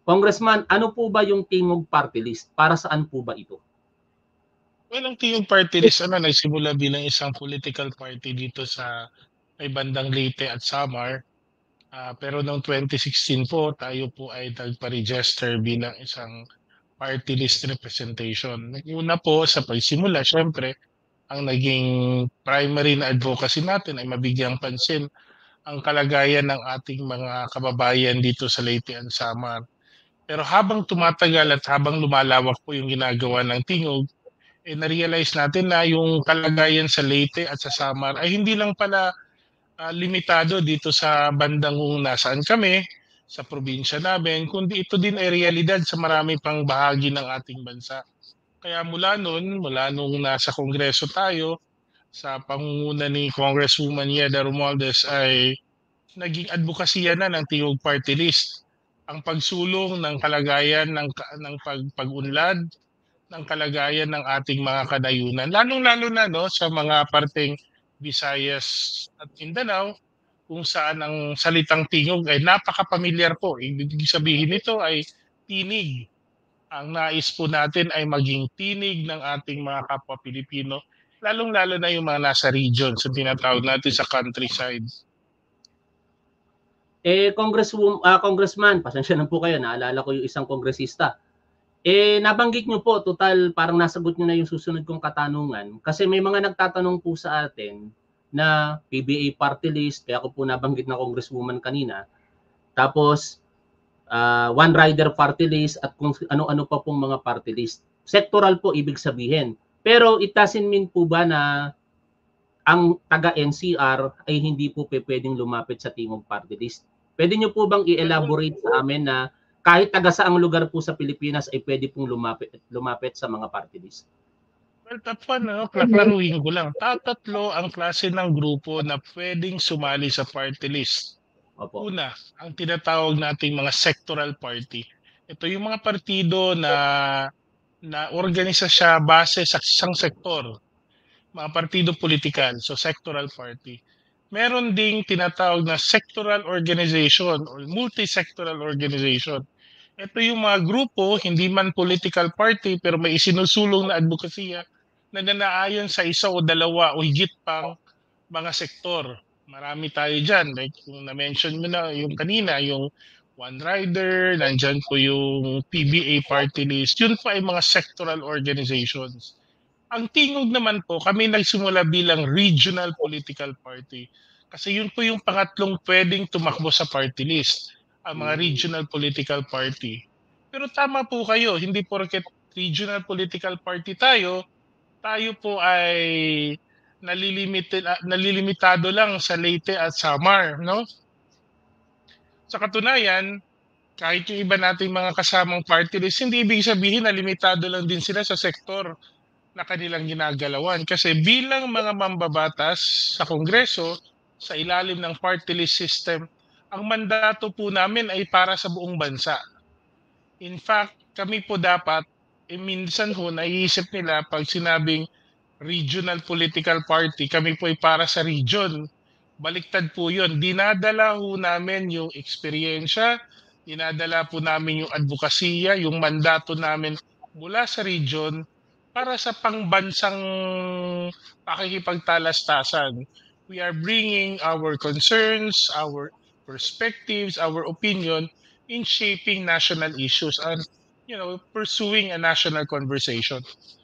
Congressman, ano po ba yung Tingog Party List? Para saan po ba ito? Well, ang Tingog Party List nagsimula bilang isang political party dito sa may bandang Leyte at Samar. Pero noong 2016 po, tayo po ay nagpa-register bilang isang party list representation. Una po sa pagsimula, syempre, ang naging primary na advocacy natin ay mabigyang pansin ang kalagayan ng ating mga kababayan dito sa Leyte and Samar. Pero habang tumatagal at habang lumalawak po yung ginagawa ng Tingog, na-realize natin na yung kalagayan sa Leyte at sa Samar ay hindi lang pala limitado dito sa bandang kung nasaan kami, sa probinsya namin, kundi ito din ay realidad sa marami pang bahagi ng ating bansa. Kaya mula nung nasa Kongreso tayo, sa pangunguna ni Congresswoman Yeda Romualdez ay naging advokasya na ng Tingog Party List ang pagsulong ng kalagayan ng pag-unlad ng kalagayan ng ating mga kanayunan. Lalong-lalo na no, sa mga parteng Visayas at Mindanao kung saan ang salitang tingog ay napaka-pamilyar po. Ibig sabihin nito ay tinig. Ang nais po natin ay maging tinig ng ating mga kapwa Pilipino, lalong-lalo na yung mga nasa region, sa tinatawag natin sa countryside. Congressman, pasensya na po kayo, naalala ko yung isang kongresista. Nabanggit nyo po, total parang nasagot nyo na yung susunod kong katanungan. Kasi may mga nagtatanong po sa atin na PBA party list, kaya ko po nabanggit na congresswoman kanina. Tapos, one rider party list at kung ano-ano pa pong mga party list. Sectoral po ibig sabihin. Pero it doesn't mean po ba na ang taga-NCR ay hindi po pwedeng lumapit sa Tingog Party List? Pwede nyo po bang i-elaborate sa amin na kahit taga saang lugar po sa Pilipinas ay pwede pong lumapit sa mga party list? Well, klaklaruhin ko lang. Tatatlo ang klase ng grupo na pwedeng sumali sa party list. Opo. Una, ang tinatawag nating mga sectoral party. Ito yung mga partido na organisa siya base sa isang sektor. Mga partido politikal, so sectoral party. Meron ding tinatawag na sectoral organization or multi-sectoral organization. Ito yung mga grupo, hindi man political party, pero may isinusulong na advokasya na nanaayon sa isa o dalawa o higit pang mga sektor. Marami tayo dyan. Like yung na-mention mo na yung kanina, yung One Rider, nandyan po yung PBA party list. Yun po ay mga sectoral organizations. Ang Tingog naman po, kami nagsimula bilang regional political party. Kasi yun po yung pangatlong pwedeng tumakbo sa party list, ang mga regional political party. Pero tama po kayo, hindi porket regional political party tayo po ay nalilimitado lang sa Leyte at Samar, no? Sa katunayan, kahit yung iba nating mga kasamang party list, hindi ibig sabihin na limitado lang din sila sa sektor na kanilang ginagalawan. Kasi bilang mga mambabatas sa Kongreso, sa ilalim ng party list system, ang mandato po namin ay para sa buong bansa. In fact, kami po dapat, minsan ho, naiisip nila pag sinabing regional political party, kami po ay para sa region. Baliktad po yun. Dinadala ho namin yung eksperyensya, dinadala po namin yung advokasya, yung mandato namin mula sa region para sa pangbansang pakikipagtalastasan. We are bringing our concerns, our perspectives, our opinion in shaping national issues and pursuing a national conversation.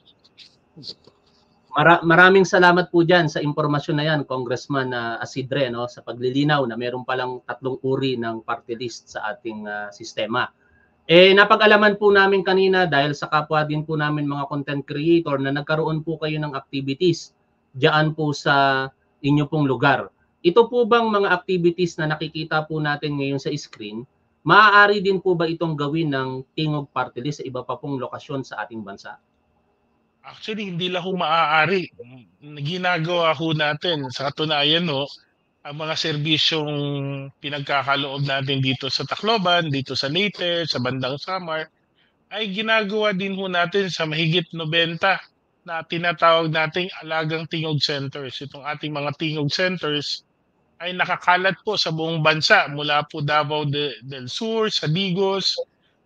Maraming salamat po dyan sa impormasyon na yan, Congressman Asidre, no, sa paglilinaw na meron palang tatlong uri ng party list sa ating sistema. Napag-alaman po namin kanina dahil sa kapwa din po namin mga content creator na nagkaroon po kayo ng activities diyan po sa inyo pong lugar. Ito po bang mga activities na nakikita po natin ngayon sa screen, maaari din po ba itong gawin ng Tingog Party List sa iba pa pong lokasyon sa ating bansa? Actually, hindi lang ho maaari. Ginagawa ho natin. Sa katunayan ho, ang mga serbisyong pinagkakaloob natin dito sa Tacloban, dito sa Leyte, sa bandang Samar, ay ginagawa din ho natin sa mahigit 90 na tinatawag nating alagang tingog centers. Itong ating mga tingog centers ay nakakalat po sa buong bansa mula po Davao del Sur, sa Digos,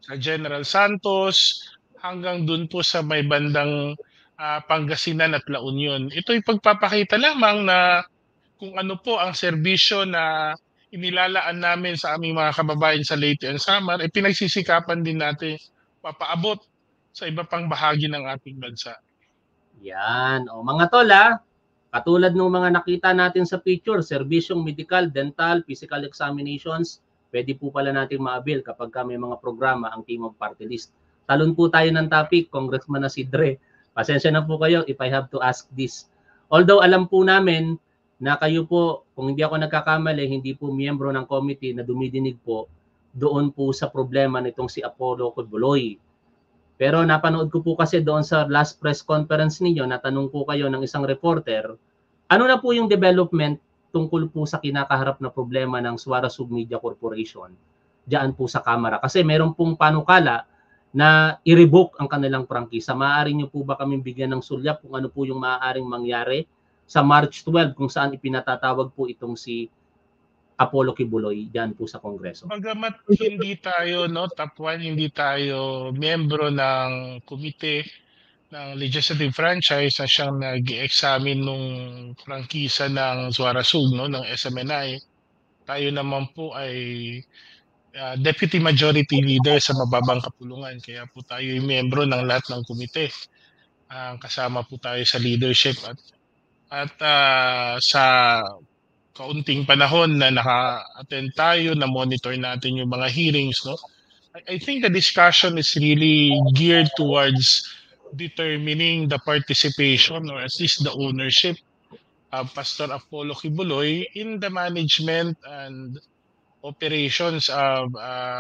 sa General Santos, hanggang dun po sa may bandang Pangasinan at La Union. Ito'y pagpapakita lamang na kung ano po ang serbisyo na inilalaan namin sa aming mga kababayan sa Leyte and Samar, pinagsisikapan din natin papaabot sa iba pang bahagi ng ating bansa. Yan. O mga tol katulad ng mga nakita natin sa picture, serbisyong medical, dental, physical examinations, pwede po pala natin ma-avail kapag may mga programa ang Team of Party List. Talon po tayo ng topic, Congressman Isidre. Pasensya na po kayo if I have to ask this. Although alam po namin na kayo po, kung hindi ako nagkakamali, hindi po miyembro ng committee na dumidinig po doon po sa problema nitong si Apollo Codbuloy. Pero napanood ko po kasi doon sa last press conference ninyo, natanong po kayo ng isang reporter, ano na po yung development tungkol po sa kinakaharap na problema ng Suarasug Media Corporation diyan po sa Kamara? Kasi meron pong panukala na i-revoke ang kanilang prangkisa. Maaari nyo po ba kaming bigyan ng sulyap kung ano po yung maaaring mangyari sa March 12 kung saan ipinatatawag po itong si Apollo Kibuloy diyan po sa Kongreso? Bagamat hindi tayo top 1, hindi tayo miyembro ng komite ng legislative franchise na siyang nag-examine nung prangkisa ng Suarasug ng SMNI. Tayo naman po ay deputy majority leader sa mababang kapulungan, kaya po tayo ay miyembro ng lahat ng komite. Kasama po tayo sa leadership at sa kaunting panahon na naka-attend tayo, na monitor natin yung mga hearings, I think the discussion is really geared towards determining the participation or at least the ownership of Pastor Apollo Kibuloy in the management and operations of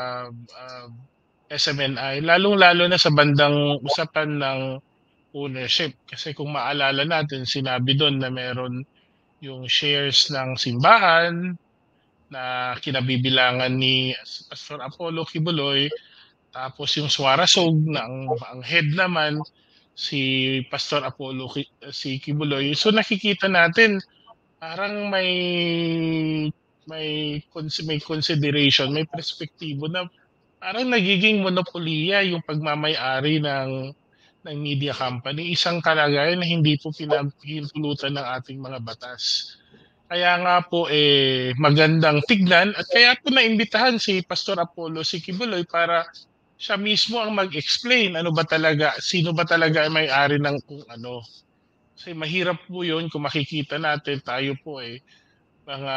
SMNI, lalong-lalo na sa bandang usapan ng ownership. Kasi kung maalala natin, sinabi doon na meron yung shares ng simbahan na kinabibilangan ni Pastor Apollo Kibuloy, tapos yung Suarasug na ang head naman si Pastor Apollo si Kibuloy. So nakikita natin parang may consideration, may perspektibo na parang nagiging monopoliya yung pagmamay-ari ng media company, isang kalagayan na hindi po pinahintulutan ng ating mga batas. Kaya nga po magandang tignan at kaya po naimbitahan si Pastor Apollo si Kibuloy para siya mismo ang mag-explain sino ba talaga ang may-ari ng kung ano. Kasi mahirap po 'yun kung makikita natin tayo po mga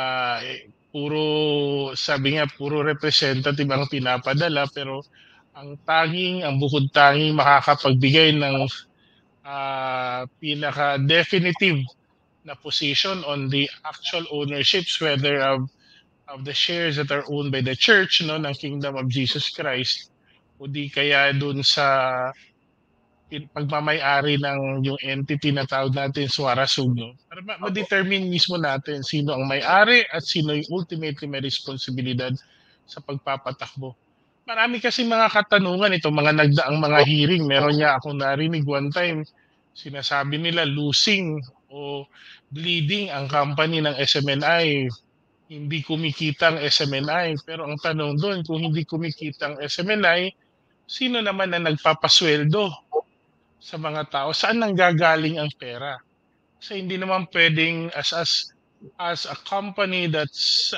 puro representative ang pinapadala, pero ang bukod tanging makakapagbigay ng pinaka-definitive na position on the actual ownerships, whether of the shares that are owned by the church ng Kingdom of Jesus Christ, o di kaya dun sa pagmamay-ari ng yung entity na tawag natin Suarasug, para ma-determine mismo natin sino ang may-ari at sino yung ultimately may responsibilidad sa pagpapatakbo. Marami kasi mga katanungan itong mga nagdaang mga hearing. Meron niya akong narinig one time, sinasabi nila losing o bleeding ang company ng SMNI. Hindi kumikita ang SMNI. Pero ang tanong doon, kung hindi kumikita ang SMNI, sino naman na nagpapasweldo sa mga tao? Saan nanggagaling ang pera? Kasi hindi naman pwedeng as a company that's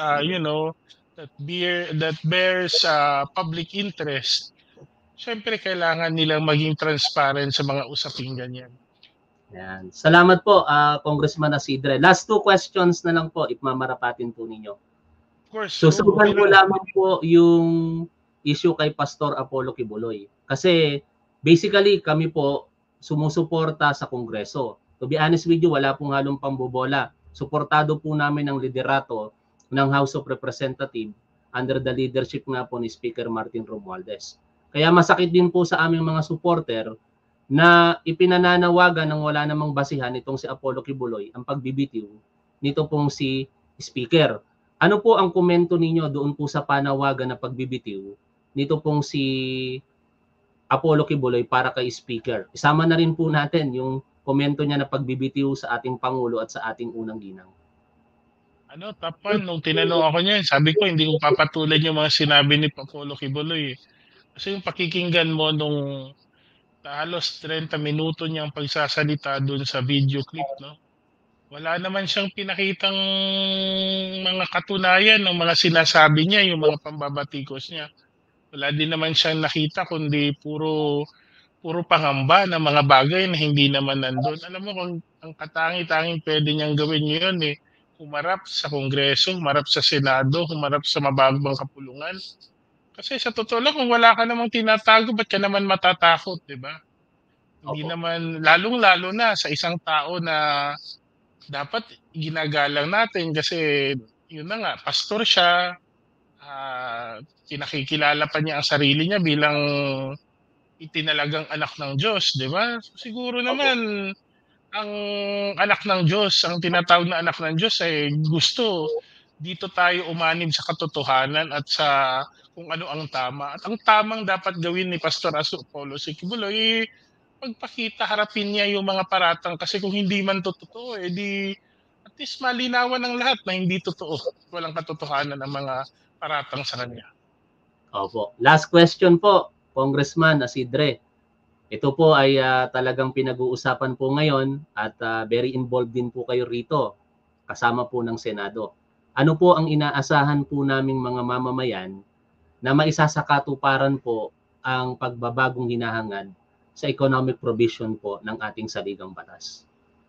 that bears public interest, syempre kailangan nilang maging transparent sa mga usaping ganyan. Yan. Salamat po, Congressman Isidre. Last two questions na lang po, mamarapatin po ninyo. Of course. Susubukan ko lamang po yung issue kay Pastor Apollo Kibuloy. Kasi basically kami po sumusuporta sa Kongreso. To be honest with you, wala pong halong pambobola. Suportado po namin ang liderato ng House of Representatives under the leadership nga po ni Speaker Martin Romualdez. Kaya masakit din po sa aming mga supporter na ipinananawagan ng wala namang basihan itong si Apollo Kibuloy ang pagbibitiw nito pong si Speaker. Ano po ang komento ninyo doon po sa panawagan na pagbibitiw nito pong si Apollo Kibuloy para kay Speaker? Isama na rin po natin yung komento niya na pagbibitiw sa ating Pangulo at sa ating unang ginang. Tapan, nung tinanong ako niyan, sabi ko hindi ko papatulan yung mga sinabi ni Apollo Kibuloy. Kasi yung pakikinggan mo nung halos 30 minuto niyang pagsasalita dun sa video clip 'no, wala naman siyang pinakitang mga katunayan ng mga sinasabi niya, yung mga pambabatikos niya. Wala din naman siyang nakita kundi puro puro pangamba ng mga bagay na hindi naman nandun. Alam mo kung ang katangi-tanging puwede niyang gawin ngayon, eh, humarap sa Kongreso, humarap sa Senado, humarap sa mababang kapulungan. Kasi sa totoo lang kung wala ka namang tinatago ba't ka naman matatakot, 'di ba? Hindi Opo. naman lalong-lalo na sa isang tao na dapat ginagalang natin kasi yun na nga, pastor siya, pinakikilala pa niya ang sarili niya bilang itinalagang anak ng Diyos, 'di ba? Siguro Opo. naman ang anak ng Diyos, ang tinatawag na anak ng Diyos ay gusto dito tayo umanib sa katotohanan at sa kung ano ang tama. At ang tamang dapat gawin ni Pastor Apollo Sikibuloy, magpakita, harapin niya yung mga paratang kasi kung hindi man totoo, eh di at least malinawan ng lahat na hindi totoo. Walang katotohanan ang mga paratang sa kanya. Opo. Last question po, Congressman Isidre. Ito po ay talagang pinag-uusapan po ngayon at very involved din po kayo rito kasama po ng Senado. Ano po ang inaasahan po naming mga mamamayan na maisasakatuparan po ang pagbabagong hinahangad sa economic provision po ng ating saligang batas?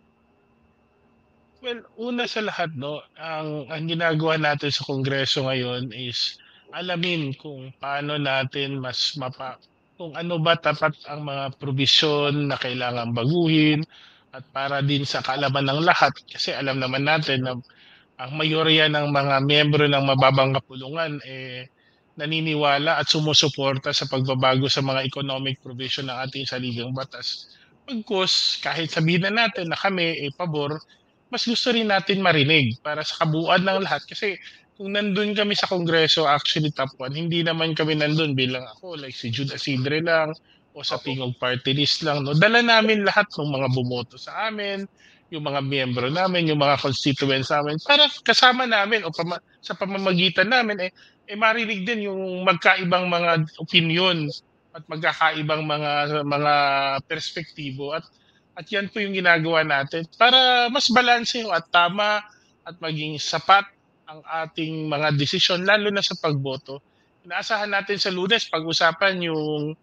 Well, una sa lahat 'no, ang ginagawa natin sa Kongreso ngayon is alamin kung paano natin mas kung ano ba tapat ang mga probisyon na kailangang baguhin at para din sa kaalaman ng lahat kasi alam naman natin na ang mayorya ng mga miyembro ng mababang kapulungan, eh, naniniwala at sumusuporta sa pagbabago sa mga economic provision ng ating saligang batas. Bagkus kahit sabihin na natin na kami, eh, pabor, mas gusto rin natin marinig para sa kabuuan ng lahat. Kasi kung nandun kami sa Kongreso, actually top 1, hindi naman kami nandun bilang ako, like si Jude Asidre lang o sa Opo. Tingog Party List lang. No? Dala namin lahat ng mga bumoto sa amin, yung mga miyembro namin, yung mga constituents namin, para kasama namin o sa pamamagitan namin, marinig din yung magkaibang mga opinion at magkakaibang mga perspektibo at yan po yung ginagawa natin para mas balanse at tama at maging sapat ang ating mga desisyon lalo na sa pagboto. Inaasahan natin sa Lunes pag-usapan yung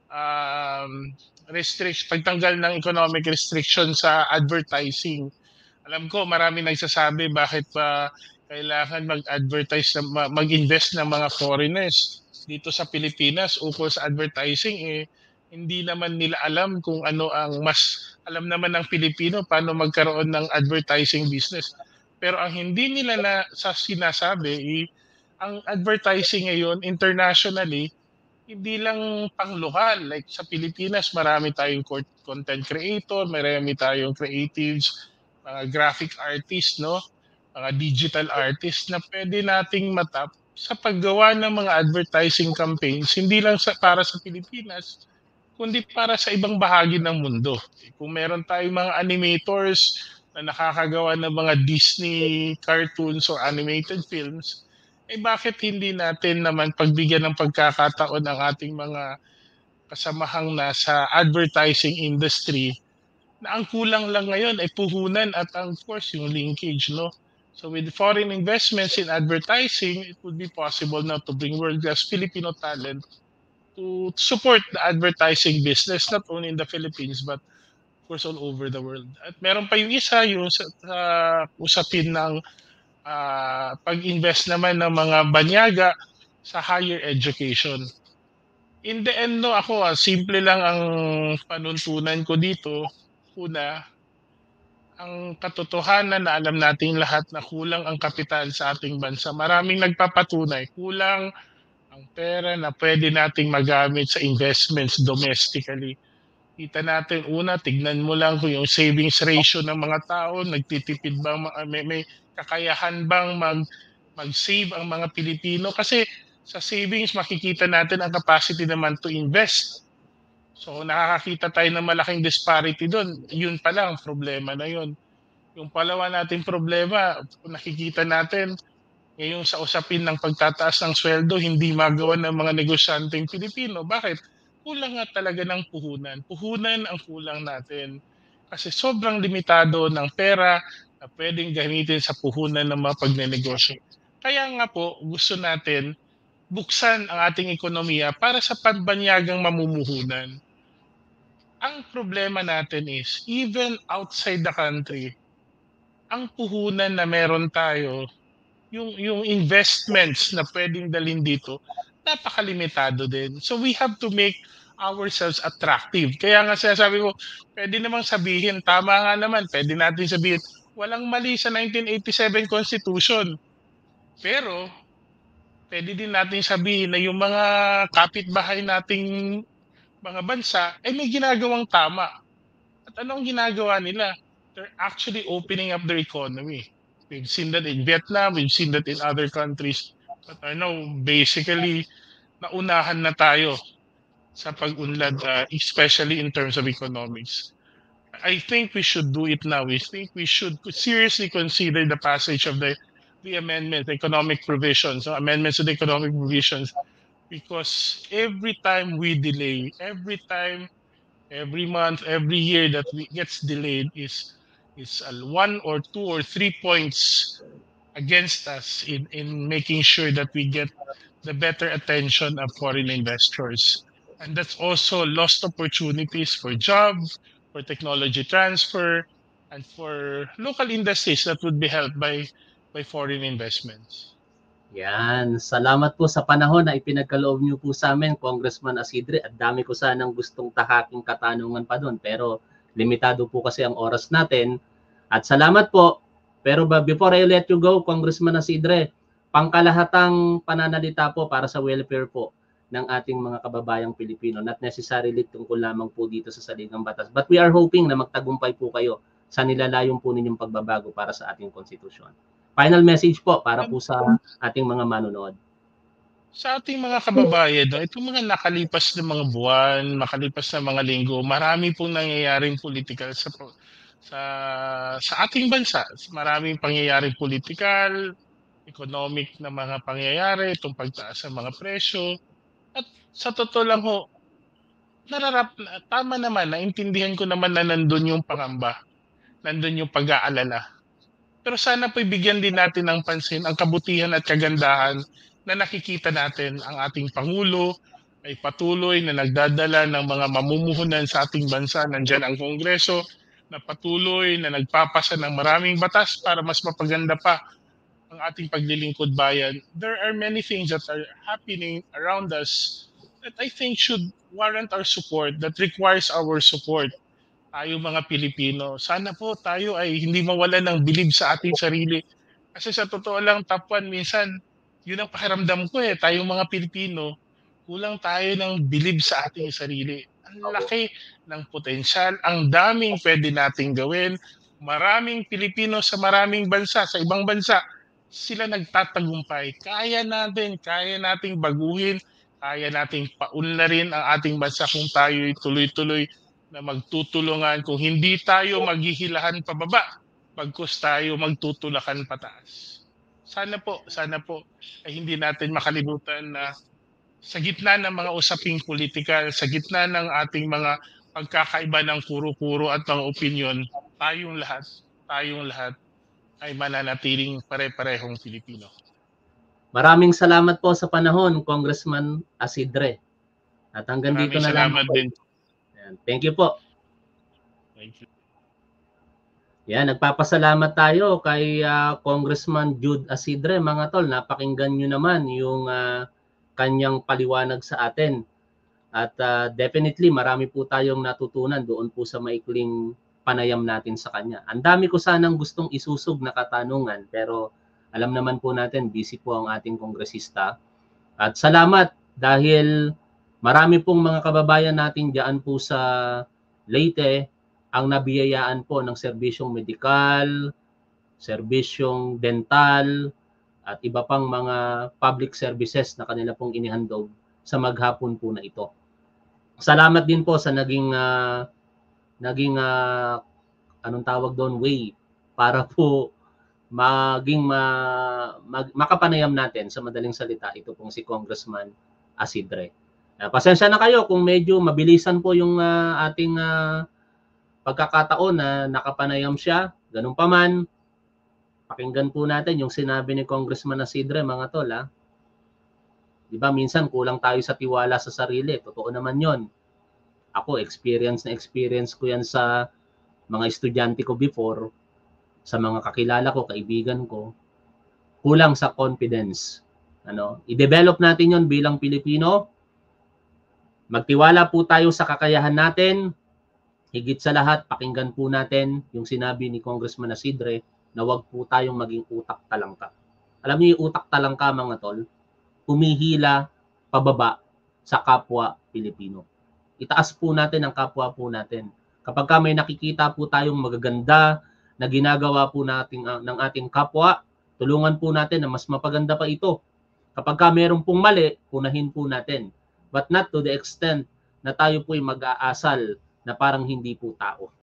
um, pagtanggal ng economic restriction sa advertising. Alam ko marami nagsasabi bakit pa kailangan mag-advertise na mag-invest ng mga foreigners dito sa Pilipinas ukol sa advertising, eh hindi naman nila alam kung ano ang mas alam naman ng Pilipino paano magkaroon ng advertising business. Pero ang hindi nila na sa sinasabi, ang advertising ngayon internationally hindi lang pang-lokal, like sa Pilipinas marami tayong content creator, marami tayong creatives, mga graphic artist 'no, mga digital artist na puwede nating matap sa paggawa ng mga advertising campaigns hindi lang para sa Pilipinas, kundi para sa ibang bahagi ng mundo. Kung meron tayong mga animators na nakakagawa ng mga Disney cartoons or animated films, bakit hindi natin naman pagbigyan ng pagkakataon ang ating mga kasamahang nasa advertising industry na ang kulang lang ngayon ay puhunan at of course yung linkage 'no. So with foreign investments in advertising, it would be possible now to bring world-class Filipino talent to support the advertising business not only in the Philippines but of course all over the world. At meron pa yung isa yung sa usapin ng pag-invest naman ng mga banyaga sa higher education. In the end 'no, ako, simple lang ang panuntunan ko dito. Una, ang katotohanan na alam nating lahat na kulang ang kapital sa ating bansa. Maraming nagpapatunay, kulang ang pera na puwede nating magamit sa investments domestically. Kita natin una, tignan mo lang kung yung savings ratio ng mga tao, nagtitipid ba may kakayahan bang mag-save ang mga Pilipino kasi sa savings makikita natin ang capacity naman to invest. So nakakakita tayo ng malaking disparity dun, yun pa lang problema na yun. Yung pangalawa nating problema, nakikita natin Ngayon sa usapin ng pagtataas ng sweldo, hindi magawa ng mga negosyanteng Pilipino. Bakit? Kulang nga talaga ng puhunan. Puhunan ang kulang natin. Kasi sobrang limitado ng pera na pwedeng gamitin sa puhunan ng mga pagnenegosyo. Kaya nga po, gusto natin buksan ang ating ekonomiya para sa panbanyagang mamumuhunan. Ang problema natin is, even outside the country, ang puhunan na meron tayo, yung investments na pwedeng dalhin dito, napakalimitado din. So we have to make ourselves attractive. Kaya nga sinasabi ko, pwede namang sabihin, tama nga naman, pwede natin sabihin, walang mali sa 1987 Constitution. Pero, pwede din natin sabihin na yung mga kapitbahay nating mga bansa ay may ginagawang tama. At anong ginagawa nila? They're actually opening up their economy. We've seen that in Vietnam, we've seen that in other countries. But I know basically naunahan na tayo sa pag-unlad, especially in terms of economics. I think we should do it now. We think we should seriously consider the passage of the amendment, economic provisions, so amendments to the economic provisions, because every time we delay, every time, every month, every year that we gets delayed is 1 or 2 or 3 points against us in making sure that we get the better attention of foreign investors. And that's also lost opportunities for jobs, for technology transfer, and for local industries that would be helped by foreign investments. Yan. Salamat po sa panahon na ipinagkaloob niyo po sa amin, Congressman Asidre. At dami ko sanang gustong tahaking katanungan pa doon. Pero limitado po kasi ang oras natin. At salamat po. Pero before I let you go, Congressman Asidre, pangkalahatang pananalita po para sa welfare po ng ating mga kababayang Pilipino. Not necessarily tungkol lamang po dito sa saligang batas. But we are hoping na magtagumpay po kayo sa nilalayong po ninyong pagbabago para sa ating konstitusyon. Final message po para po sa ating mga manonood. Sa ating mga kababayan, no, itong mga nakalipas na mga buwan, makalipas na mga linggo, marami pong nangyayaring political sa ating bansa. Maraming pangyayaring political, economic na mga pangyayari, itong pagtaas ng mga presyo. At sa totoo lang ho, tama naman, naintindihan ko naman na nandun yung pangamba, nandun yung pag-aalala. Pero sana po'y bigyan din natin ng pansin ang kabutihan at kagandahan na nakikita natin ang ating Pangulo ay patuloy na nagdadala ng mga mamumuhunan sa ating bansa. Nandiyan ang Kongreso na patuloy na nagpapasa ng maraming batas para mas mapaganda pa ang ating paglilingkod bayan. There are many things that are happening around us that I think should warrant our support, that requires our support. Tayo mga Pilipino, sana po tayo ay hindi mawalan ng bilib sa ating sarili. Kasi sa totoo lang, top 1 minsan, yun ang pakiramdam ko tayong mga Pilipino, kulang tayo ng bilib sa ating sarili. Ang laki ng potensyal, ang daming pwede nating gawin. Maraming Pilipino sa maraming bansa, sa ibang bansa, sila nagtatagumpay. Kaya nating baguhin, kaya nating paunlarin ang ating bansa kung tayo tuloy-tuloy na magtutulungan, kung hindi tayo maghihilahan pababa, pagkus tayo magtutulakan pataas. Sana po ay hindi natin makalimutan na sa gitna ng mga usaping politikal, sa gitna ng ating mga pagkakaiba ng kuro-kuro at mga opinyon, tayong lahat ay mananatiling pare-parehong Pilipino. Maraming salamat po sa panahon, Congressman Asidre. At hanggang dito na lang. Salamat din. Thank you po. Thank you. Yan, nagpapasalamat tayo kay Congressman Jude Asidre. Mga tol, napakinggan nyo naman yung kanyang paliwanag sa atin. At definitely marami po tayong natutunan doon po sa maikling panayam natin sa kanya. Ang dami ko sanang gustong isusog na katanungan, pero alam naman po natin, busy po ang ating kongresista. At salamat dahil marami pong mga kababayan natin diyan po sa Leyte ang nabiyayaan po ng serbisyong medikal, serbisyong dental, at iba pang mga public services na kanila pong inihandog sa maghapon po na ito. Salamat din po sa naging anong tawag doon, way para po makapanayam natin sa madaling salita ito pong si Congressman Asidre. Pasensya na kayo kung medyo mabilisan po yung ating pagkakataon na nakapanayam siya. Ganun pa man, pakinggan po natin yung sinabi ni Congressman Asidre, mga tol. Di ba minsan kulang tayo sa tiwala sa sarili. Totoo naman yon. Ako, experience ko yan sa mga estudyante ko before, sa mga kakilala ko, kaibigan ko. Kulang sa confidence. I-develop natin yon bilang Pilipino. Magtiwala po tayo sa kakayahan natin. Higit sa lahat, pakinggan po natin yung sinabi ni Congressman Asidre na wag po tayong maging utak talangka. Alam niyo yung utak talangka, mga tol? Humihila pababa sa kapwa Pilipino. Itaas po natin ang kapwa po natin. Kapag may nakikita po tayong magaganda na ginagawa po natin ng ating kapwa, tulungan po natin na mas mapaganda pa ito. Kapag meron pong mali, punahin po natin. But not to the extent na tayo po'y mag-aasal na parang hindi po tao.